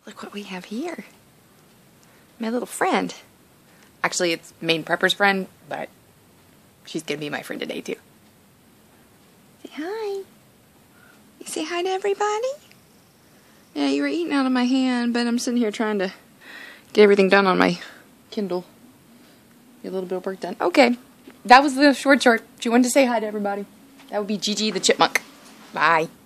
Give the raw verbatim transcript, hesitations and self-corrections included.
Look what we have here. My little friend. Actually, it's Maine Prepper's friend, but she's gonna be my friend today, too. Say hi. You say hi to everybody? Yeah, you were eating out of my hand, but I'm sitting here trying to get everything done on my Kindle. Get a little bit of work done. Okay. That was the short short. She wanted to say hi to everybody. That would be Gigi the Chipmunk. Bye.